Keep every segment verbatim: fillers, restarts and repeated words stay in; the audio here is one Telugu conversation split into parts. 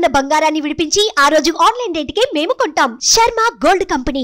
ఉన్న బంగారాన్ని విడిపించి ఆ రోజు ఆన్లైన్ రేటుకే మేము కొంటాం. Sharma gold company.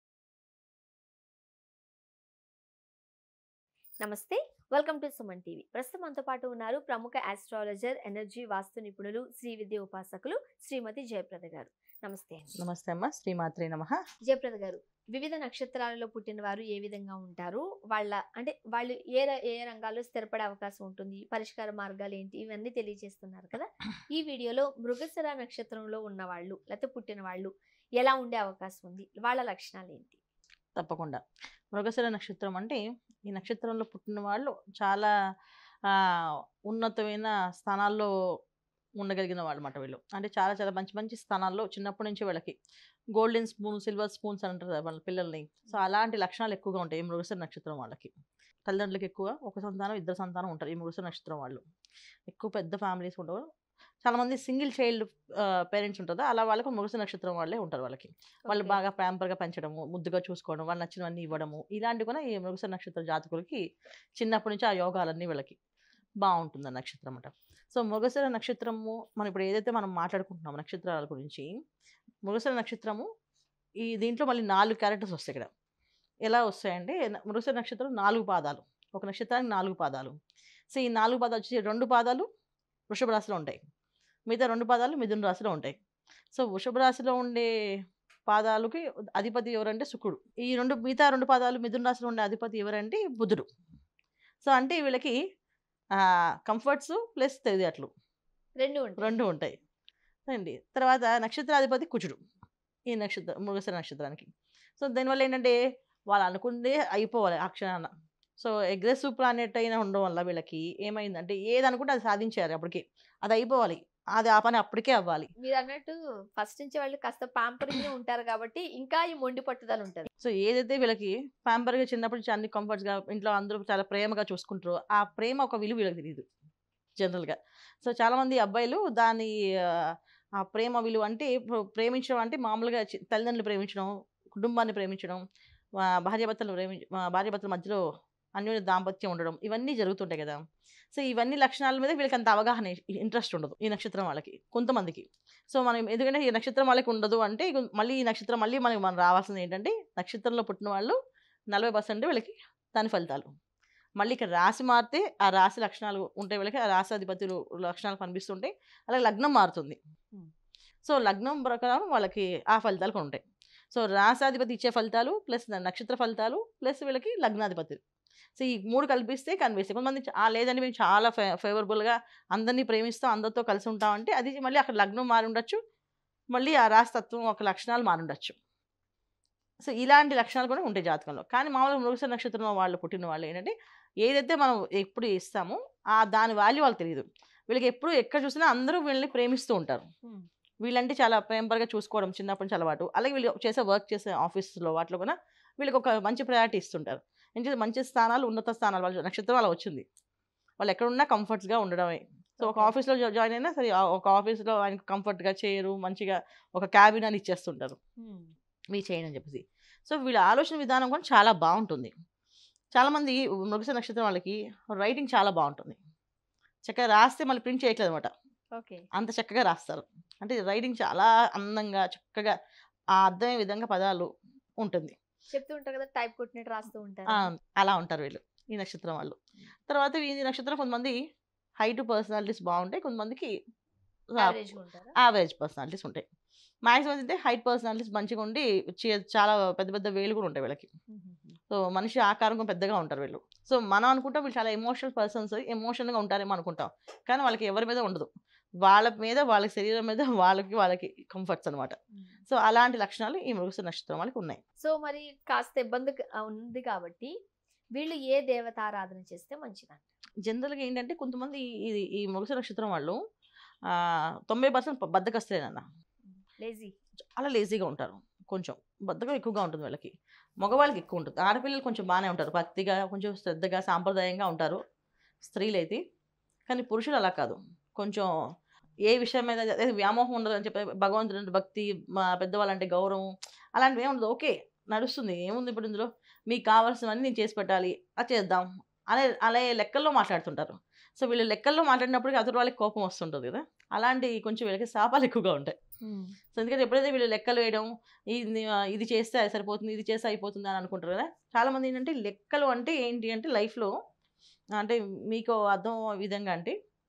నమస్తే, వెల్కమ్ టు సుమన్ టీవీ. ప్రస్తుతం మనతో పాటు ఉన్నారు ప్రముఖ ఆస్ట్రాలజర్, ఎనర్జీ వాస్తు నిపుణులు, శ్రీ విద్య ఉపాసకులు శ్రీమతి జయప్రద గారు. నమస్తే. నమస్తే అమ్మ. శ్రీమాత్రే నమః. జయప్రద గారు, వివిధ నక్షత్రాలలో పుట్టిన వారు ఏ విధంగా ఉంటారు, వాళ్ళ అంటే వాళ్ళు ఏ ర- ఏ రంగాల్లో స్థిరపడే అవకాశం ఉంటుంది, పరిష్కార మార్గాలు ఏంటి, ఇవన్నీ తెలియజేస్తున్నారు కదా. ఈ వీడియోలో మృగశిర నక్షత్రంలో ఉన్న వాళ్ళు లేకపోతే పుట్టిన వాళ్ళు ఎలా ఉండే అవకాశం ఉంది, వాళ్ళ లక్షణాలు ఏంటి? తప్పకుండా. మృగశిర నక్షత్రం అంటే ఈ నక్షత్రంలో పుట్టిన వాళ్ళు చాలా ఆ, ఉన్నతమైన స్థానాల్లో ఉండగలిగిన వాళ్ళు అన్నమాట వీళ్ళు. అంటే చాలా చాలా మంచి మంచి స్థానాల్లో చిన్నప్పటి నుంచి వీళ్ళకి గోల్డెన్ స్పూన్, సిల్వర్ స్పూన్స్ అని అంటారు కదా వాళ్ళ పిల్లల్ని. సో అలాంటి లక్షణాలు ఎక్కువగా ఉంటాయి ఈ మృగశిర నక్షత్రం వాళ్ళకి. తల్లిదండ్రులకి ఎక్కువ ఒక సంతానం ఇద్దరు సంతానం ఉంటారు ఈ మృగశిర నక్షత్రం వాళ్ళు. ఎక్కువ పెద్ద ఫ్యామిలీస్ ఉండవు. చాలా మంది సింగిల్ చైల్డ్ పేరెంట్స్ ఉంటారు, అలా వాళ్ళకు మృగశిర నక్షత్రం వాళ్ళే ఉంటారు. వాళ్ళకి వాళ్ళు Okay. బాగా ప్యాంపర్గా పెంచడము, ముద్దుగా చూసుకోవడం, వాళ్ళు నచ్చినవన్నీ ఇవ్వడము, ఇలాంటివి కూడా ఈ మృగశిర నక్షత్ర జాతకులకి చిన్నప్పటి నుంచి ఆ యోగాలన్నీ వీళ్ళకి బాగుంటుంది ఆ నక్షత్రం అన్నమాట. సో మృగశిర నక్షత్రము మనం ఇప్పుడు ఏదైతే మనం మాట్లాడుకుంటున్నాము నక్షత్రాల గురించి, మృగశిర నక్షత్రము ఈ దీంట్లో మళ్ళీ నాలుగు క్యారెక్టర్స్ వస్తాయి ఇక్కడ. ఎలా వస్తాయంటే న- మృగశిర నక్షత్రం నాలుగు పాదాలు, ఒక నక్షత్రానికి నాలుగు పాదాలు. సో ఈ నాలుగు పాదాలు వచ్చి రెండు పాదాలు వృషభ రాశిలో ఉంటాయి, మిగతా రెండు పాదాలు మిథున రాశిలో ఉంటాయి. సో వృషభ రాశిలో ఉండే పాదాలకి అధిపతి ఎవరంటే శుక్రుడు. ఈ రెండు మిగతా రెండు పాదాలు మిథున రాశిలో ఉండే అధిపతి ఎవరంటే బుధుడు. సో అంటే వీళ్ళకి కంఫర్ట్స్ ప్లస్ తెలియట్లు రెండు ఉంటాయి. రెండు ఉంటాయి అండి. తర్వాత నక్షత్రాధిపతి కుజుడు ఈ నక్షత్ర మృగశిర నక్షత్రానికి. సో దానివల్ల ఏంటంటే వాళ్ళు అనుకుందే అయిపోవాలి ఆ క్షణాన. సో అగ్రెసివ్ ప్లానెట్ అయినా ఉండడం వల్ల వీళ్ళకి ఏమైందంటే ఏది అనుకుంటే అది సాధించారు అప్పటికి, అది అయిపోవాలి, అది ఆ పని అప్పటికే అవ్వాలి. మీరు అన్నట్టు ఫస్ట్ నుంచి వాళ్ళు కాస్త పాంపరింగ్ ఉంటారు కాబట్టి ఇంకా ఈ మొండి పట్టుదల ఉంటది. సో ఏదైతే వీళ్ళకి ప్యాంపర్గా చిన్నప్పటి నుంచి అన్ని కంఫర్ట్స్గా ఇంట్లో అందరూ చాలా ప్రేమగా చూసుకుంటారో ఆ ప్రేమ ఒక విలువ వీళ్ళకి తెలియదు జనరల్గా. సో చాలామంది అబ్బాయిలు దాని ఆ, ఆ ప్రేమ విలువ అంటే ఇప్పుడు ప్రేమించడం అంటే మామూలుగా చి- తల్లిదండ్రులు ప్రేమించడం, కుటుంబాన్ని ప్రేమించడం, ఆ, భార్యాభర్తలు ప్రేమించ ఆ, భార్యాభర్తల మధ్యలో అన్యోన్య దాంపత్యం ఉండడం, ఇవన్నీ జరుగుతుంటాయి కదా. సో ఇవన్నీ లక్షణాల మీద వీళ్ళకి అంత అవగాహన ఇంట్రెస్ట్ ఉండదు ఈ నక్షత్రం వాళ్ళకి, కొంతమందికి. సో మనం ఎందుకంటే ఈ నక్షత్రం వాళ్ళకి ఉండదు అంటే ఇక మళ్ళీ ఈ నక్షత్రం మళ్ళీ మనకి మనం రావాల్సింది ఏంటంటే నక్షత్రంలో పుట్టిన వాళ్ళు నలభై పర్సెంట్ వీళ్ళకి దాని ఫలితాలు. మళ్ళీ ఇక్కడ రాశి మారితే ఆ రాశి లక్షణాలు ఉంటాయి వీళ్ళకి, ఆ రాశి అధిపతులు లక్షణాలు కనిపిస్తుంటాయి. అలాగే లగ్నం మారుతుంది. సో లగ్నం ప్రకారం వాళ్ళకి ఆ ఫలితాలు కూడా ఉంటాయి. సో రాశాధిపతి ఇచ్చే ఫలితాలు ప్లస్ నక్షత్ర ఫలితాలు ప్లస్ వీళ్ళకి లగ్నాధిపతి. సో ఈ మూడు కల్పిస్తే కనిపిస్తాయి. కొంతమంది చ- ఆ లేదండి మేము చాలా ఫే ఫేవరబుల్గా అందరినీ ప్రేమిస్తాం, అందరితో కలిసి ఉంటాం అంటే అది మళ్ళీ అక్కడ లగ్నం మారి ఉండొచ్చు, మళ్ళీ ఆ రాశితత్వం ఒక లక్షణాలు మారి ఉండొచ్చు. సో ఇలాంటి లక్షణాలు కూడా ఉంటాయి జాతకంలో. కానీ మామూలుగా మృగశిర నక్షత్రం వాళ్ళు పుట్టిన వాళ్ళు ఏంటంటే ఏదైతే మనం ఎప్పుడు ఇస్తామో ఆ దాని వాల్యూ వాళ్ళకి తెలియదు. వీళ్ళకి ఎప్పుడు ఎక్కడ చూసినా అందరూ వీళ్ళని ప్రేమిస్తూ ఉంటారు. వీళ్ళంటే చాలా ప్రేమపరగా చూసుకోవడం చిన్నప్పటి నుంచి అలవాటు. అలాగే వీళ్ళు చేసే వర్క్ చేసే ఆఫీస్లో వాటిలో కూడా వీళ్ళకి ఒక మంచి ప్రయారిటీ ఇస్తుంటారు. ఎందుకంటే మంచి స్థానాలు, ఉన్నత స్థానాలు వాళ్ళ నక్షత్రం అలా వచ్చింది. వాళ్ళు ఎక్కడున్నా కంఫర్ట్స్గా ఉండడమే. సో ఒక Okay. ఆఫీస్లో జాయిన్ అయినా సరే ఆ ఒక ఆఫీస్లో ఆయనకు కంఫర్ట్గా చేయరు, మంచిగా ఒక క్యాబిన్ అని ఇచ్చేస్తుంటారు మీ చేయని అని చెప్పేసి. సో వీళ్ళ ఆలోచన విధానం కూడా చాలా బాగుంటుంది. చాలామంది మృగశిర నక్షత్రం వాళ్ళకి రైటింగ్ చాలా బాగుంటుంది. చక్కగా రాస్తే మళ్ళీ ప్రింట్ చేయట్లేదు అనమాట, ఓకే. అంత చక్కగా రాస్తారు. అంటే రైటింగ్ చాలా అందంగా చక్కగా ఆ అర్థమయ్యే విధంగా పదాలు ఉంటుంది. చెప్తూ ఉంటారు కదా, టైప్ కొట్టినట్టు రాస్తూ ఉంటారు. ఆ, అలా ఉంటారు వీళ్ళు ఈ నక్షత్రం వాళ్ళు. తర్వాత ఈ నక్షత్రం కొంతమంది హైట్ పర్సనాలిటీస్ బాగుంటాయి, కొంతమందికి Average గా ఉంటారా? యావరేజ్ పర్సనాలిటీస్ ఉంటాయి. మ్యాక్సిమం అయితే హైట్ పర్సనాలిటీస్ మంచిగా ఉండి చే- చాలా పెద్ద పెద్ద వేలు కూడా ఉంటాయి వీళ్ళకి. సో మనిషి ఆకారం కూడా పెద్దగా ఉంటారు వీళ్ళు. సో మనం అనుకుంటాం వీళ్ళు చాలా ఎమోషనల్ పర్సన్స్, ఎమోషనల్గా ఉంటారేమో అనుకుంటాం, కానీ వాళ్ళకి ఎవరి మీద ఉండదు. వాళ్ళ మీద, వాళ్ళ శరీరం మీద వాళ్ళకి వాళ్ళకి కంఫర్ట్స్ అనమాట. సో అలాంటి లక్షణాలు ఈ మృగశిర నక్షత్రం వాళ్ళకి ఉన్నాయి. సో మరి కాస్త ఇబ్బంది క- ఉంది కాబట్టి వీళ్ళు ఏ దేవతారాధన చేస్తే మంచిదంట? జనరల్గా ఏంటంటే కొంతమంది ఇది ఈ మృగశిర నక్షత్రం వాళ్ళు ఆ, తొంభై పర్సెంట్ బద్దకస్తులేనన్న, లేజీ. చాలా లేజీగా ఉంటారు, కొంచెం బద్ధకం ఎక్కువగా ఉంటుంది వీళ్ళకి. మగవాళ్ళకి ఎక్కువ ఉంటుంది, ఆడపిల్లలు కొంచెం బాగానే ఉంటారు, భక్తిగా కొంచెం శ్రద్ధగా సాంప్రదాయంగా ఉంటారు స్త్రీలు అయితే. కానీ పురుషులు అలా కాదు, కొంచెం ఏ విషయం మీద అదే వ్యామోహం ఉండదు అని చెప్పి భగవంతుడు అంటే భక్తి, మా పెద్దవాళ్ళంటే గౌరవం, అలాంటివి ఏముండదు. ఓకే నడుస్తుంది, ఏముంది ఇప్పుడు ఇందులో, మీకు కావాల్సినవన్నీ నేను చేసి పెట్టాలి, అది చేద్దాం అనే అలా లెక్కల్లో మాట్లాడుతుంటారు. సో వీళ్ళు లెక్కల్లో మాట్లాడినప్పటికీ అతడు వాళ్ళకి కోపం వస్తుంటుంది కదా, అలాంటి కొంచెం వీళ్ళకి శాపాలు ఎక్కువగా ఉంటాయి. సో ఎందుకంటే ఎప్పుడైతే వీళ్ళు లెక్కలు వేయడం, ఇది ఇది చేస్తే అది సరిపోతుంది, ఇది చేస్తే అయిపోతుంది అని అనుకుంటారు కదా. చాలామంది ఏంటంటే లెక్కలు అంటే ఏంటి అంటే లైఫ్లో అంటే మీకు అర్థం విధంగా అంటే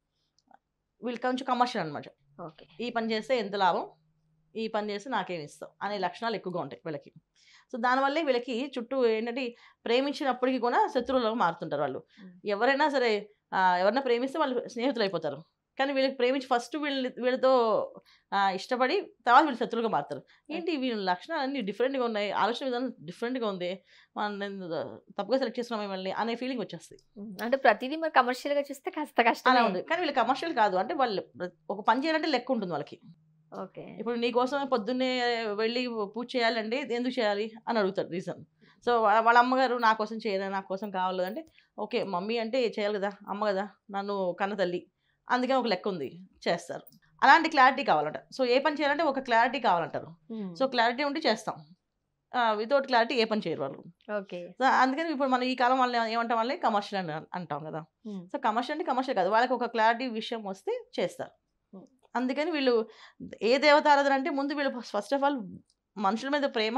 వీళ్ళు కొంచెం కమర్షియల్ అనమాట. ఓకే, ఈ పని చేస్తే ఎంత లాభం, ఈ పని చేస్తే నాకేమి ఇస్తాం అనే లక్షణాలు ఎక్కువగా ఉంటాయి వీళ్ళకి. సో దానివల్లే వీళ్ళకి చుట్టూ ఏంటంటే ప్రేమించినప్పటికీ కూడా శత్రువులుగా మారుతుంటారు వాళ్ళు. ఎవరైనా సరే ఎవరైనా ప్రేమిస్తే వాళ్ళు స్నేహితులు అయిపోతారు, కానీ వీళ్ళకి ప్రేమించి ఫస్ట్ వీళ్ళ వీళ్ళతో ఇష్టపడి తర్వాత వీళ్ళు శత్రువులుగా మారుతారు. ఏంటి వీళ్ళ లక్షణాలు అన్నీ డిఫరెంట్గా ఉన్నాయి, ఆలోచన విధానం డిఫరెంట్గా ఉంది, మనం తప్పుగా సెలెక్ట్ చేస్తున్నాం మిమ్మల్ని అనే ఫీలింగ్ వచ్చేస్తుంది. అంటే ప్రతిదీ మరి కమర్షియల్గా చూస్తే కాస్త కష్టం అలా ఉంది. కానీ వీళ్ళు కమర్షియల్ కాదు, అంటే వాళ్ళు ఒక పని చేయాలంటే లెక్క ఉంటుంది వాళ్ళకి. ఓకే, ఇప్పుడు నీకోసం పొద్దున్నే వెళ్ళి పూజ చేయాలండి, ఎందుకు చేయాలి అని అడుగుతారు రీజన్. సో వాళ్ళ అమ్మగారు నా కోసం చేయరా, నా కోసం కావాలి అంటే ఓకే మమ్మీ అంటే చేయాలి కదా, అమ్మ కదా నన్ను కన్న తల్లి, అందుకని ఒక లెక్క ఉంది చేస్తారు. అలాంటి క్లారిటీ కావాలంట. సో ఏ పని చేయాలంటే ఒక క్లారిటీ కావాలంటారు. సో క్లారిటీ ఉంటే చేస్తాం, వితౌట్ క్లారిటీ ఏ పని చేయరు వాళ్ళు. ఓకే, సో అందుకని ఇప్పుడు మనం ఈ కాలం వాళ్ళని ఏమంటాం, వాళ్ళని కమర్షియల్ అని అంటాం కదా. సో కమర్షియల్ అంటే కమర్షియల్ కాదు, వాళ్ళకి ఒక క్లారిటీ విషయం వస్తే చేస్తారు. అందుకని వీళ్ళు ఏ దేవతారాధన అంటే ముందు వీళ్ళు ఫస్ట్ ఆఫ్ ఆల్ మనుషుల మీద ప్రేమ,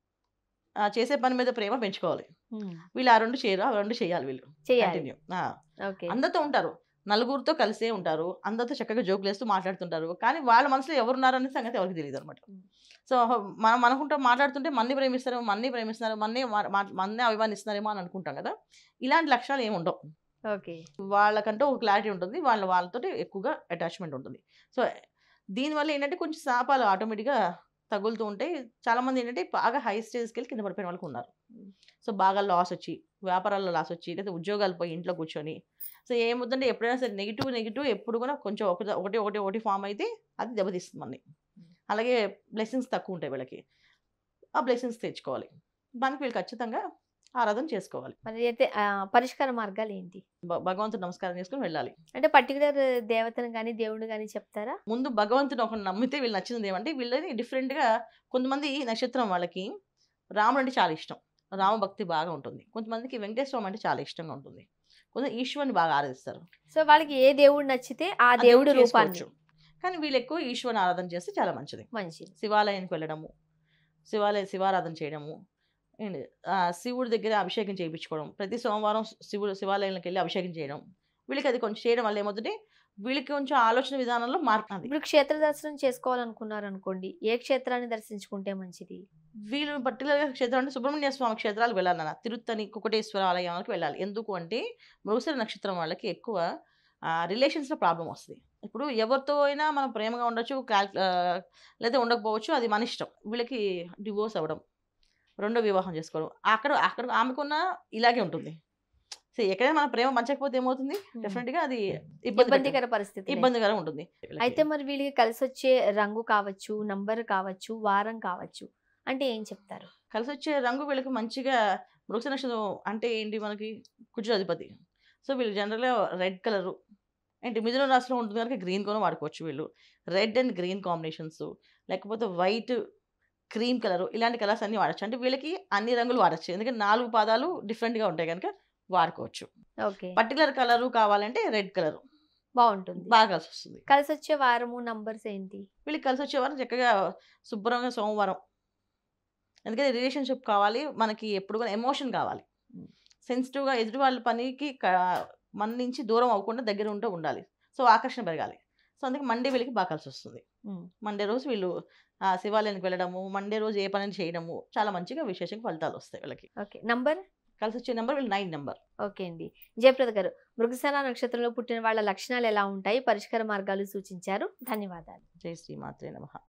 చేసే పని మీద ప్రేమ పెంచుకోవాలి. వీళ్ళు ఆ రెండు చేయరు, ఆ రెండు చేయాలి వీళ్ళు. కంటిన్యూ అందరితో ఉంటారు, నలుగురితో కలిసే ఉంటారు, అందరితో చక్కగా జోకులు వేస్తూ మాట్లాడుతుంటారు, కానీ వాళ్ళ మనసులో ఎవరున్నారు అనే సంగతి ఎవరికి తెలియదు అనమాట. సో మనం అనుకుంటాం మాట్లాడుతుంటే మన్ని ప్రేమిస్తారు, మన్ని ప్రేమిస్తున్నారు, మన్ని మన్నే అభిమానిస్తున్నారేమో అని అనుకుంటాం కదా. ఇలాంటి లక్షణాలు ఏమి ఉండవు. ఓకే, వాళ్ళకంటూ ఒక క్లారిటీ ఉంటుంది, వాళ్ళ వాళ్ళతో ఎక్కువగా అటాచ్మెంట్ ఉంటుంది. సో దీనివల్ల ఏంటంటే కొంచెం శాపాలు ఆటోమేటిక్గా తగులుతూ ఉంటాయి. చాలామంది ఏంటంటే బాగా హై స్టేజ్కి వెళ్ళి కింద పడిపోయిన వాళ్ళకి ఉన్నారు. సో బాగా లాస్ వచ్చి, వ్యాపారాల్లో లాస్ వచ్చి, లేదా ఉద్యోగాలు పోయి ఇంట్లో కూర్చొని, సో ఏమవుతుందంటే ఎప్పుడైనా సరే నెగిటివ్ నెగిటివ్ ఎప్పుడు కూడా కొంచెం ఒకటి ఒకటి ఒకటి ఒకటి ఫామ్ అయితే అది దెబ్బతీస్తుంది మనని. అలాగే బ్లెస్సింగ్స్ తక్కువ ఉంటాయి వీళ్ళకి, ఆ బ్లెస్సింగ్స్ తెచ్చుకోవాలి. దానికి వీళ్ళు ఖచ్చితంగా ఆరాధన చేసుకోవాలి. మరి అయితే పరిష్కార మార్గాలు ఏంటి? భగవంతుడు నమస్కారం చేసుకుని వెళ్ళాలి. అంటే పర్టికులర్ దేవతను కానీ దేవుడు కానీ చెప్తారా? ముందు భగవంతుని ఒక నమ్మితే వీళ్ళు నచ్చింది ఏమంటే వీళ్ళని డిఫరెంట్గా, కొంతమంది నక్షత్రం వాళ్ళకి రాముడు అంటే చాలా ఇష్టం, రామభక్తి బాగా ఉంటుంది. కొంతమందికి వెంకటేశ్వరం అంటే చాలా ఇష్టంగా ఉంటుంది, కొంత ఈశ్వరుని బాగా ఆరాధిస్తారు. సో వాళ్ళకి ఏ దేవుడు నచ్చితే ఆ దేవుడు రూపాన్ని, కానీ వీళ్ళు ఎక్కువ ఈశ్వరుని ఆరాధన చేస్తే చాలా మంచిది. మంచిది. శివాలయానికి వెళ్ళడము, శివాలయ శివారాధన చేయడము, అండ్ శివుడి దగ్గర అభిషేకం చేయించుకోవడం, ప్రతి సోమవారం శివుడు శివాలయంలోకి వెళ్ళి అభిషేకం చేయడం, వీళ్ళకి అది కొంచెం చేయడం వల్ల ఏమవుతుంటే వీళ్ళకి కొంచెం ఆలోచన విధానంలో మార్పు. ఇప్పుడు క్షేత్ర దర్శనం చేసుకోవాలనుకున్నారు అనుకోండి, ఏ క్షేత్రాన్ని దర్శించుకుంటే మంచిది? వీళ్ళు పర్టికులర్గా క్షేత్రం అంటే సుబ్రహ్మణ్య స్వామి క్షేత్రాలకు వెళ్ళాలన్న, తిరుత్తని కుకటేశ్వర ఆలయాలకు వెళ్ళాలి. ఎందుకు అంటే మృగశిర నక్షత్రం వాళ్ళకి ఎక్కువ రిలేషన్స్లో ప్రాబ్లం వస్తుంది. ఇప్పుడు ఎవరితో అయినా మనం ప్రేమగా ఉండొచ్చు, లేదా ఉండకపోవచ్చు, అది మన ఇష్టం. వీళ్ళకి డివోర్స్ అవ్వడం, రెండో వివాహం చేసుకోవడం, అక్కడ అక్కడ ఆమెకున్న ఇలాగే ఉంటుంది. సో ఎక్కడైనా మన ప్రేమ పంచకపోతే ఏమవుతుంది, డెఫినెట్గా అది ఇబ్బందికర పరిస్థితి, ఇబ్బందికరం ఉంటుంది. అయితే మరి వీళ్ళకి కలిసి వచ్చే రంగు కావచ్చు, నంబర్ కావచ్చు, వారం కావచ్చు అంటే ఏం చెప్తారు? కలిసి వచ్చే రంగు వీళ్ళకి మంచిగా, మృగశిర నక్షత్రం అంటే ఏంటి మనకి కుజుడు అధిపతి. సో వీళ్ళు జనరల్గా రెడ్ కలరు, అంటే మిథున రాశిలో ఉంటుంది కనుక గ్రీన్ కూడా వాడుకోవచ్చు. వీళ్ళు రెడ్ అండ్ గ్రీన్ కాంబినేషన్స్, లేకపోతే వైట్ క్రీమ్ కలరు, ఇలాంటి కలర్స్ అన్ని వాడచ్చు. అంటే వీళ్ళకి అన్ని రంగులు వాడచ్చు, ఎందుకంటే నాలుగు పాదాలు డిఫరెంట్గా ఉంటాయి కనుక వాడుకోవచ్చు. ఓకే, పర్టికులర్ కలరు కావాలంటే రెడ్ కలర్ బాగుంటుంది, బాగా కలిసి వస్తుంది. కలిసి వచ్చే వారము నంబర్స్ ఏంటి? వీళ్ళకి కలిసి వచ్చే వారం చక్కగా శుభ్రంగా సోమవారం, ఎందుకంటే రిలేషన్షిప్ కావాలి మనకి, ఎప్పుడు కూడా ఎమోషన్ కావాలి, సెన్సిటివ్గా ఎదుటి వాళ్ళ పనికి మన నుంచి దూరం అవ్వకుండా దగ్గర ఉంటూ ఉండాలి. సో ఆకర్షణ పెరగాలి. సో అందుకే మండే వీళ్ళకి బాగా కలిసి వస్తుంది. మండే రోజు వీళ్ళు శివాలయానికి వెళ్ళడము, మండే రోజు ఏ పని చేయడము చాలా మంచిగా విశేషంగా ఫలితాలు వస్తాయి వీళ్ళకి. ఓకే, నంబర్ కలిసి వచ్చే నెంబర్ వీళ్ళు నైన్ నెంబర్. ఓకే అండి, జయప్రద గారు మృగశిర నక్షత్రంలో పుట్టిన వాళ్ళ లక్షణాలు ఎలా ఉంటాయి, పరిష్కార మార్గాలు సూచించారు. ధన్యవాదాలు. జై శ్రీమాత్రే నమః.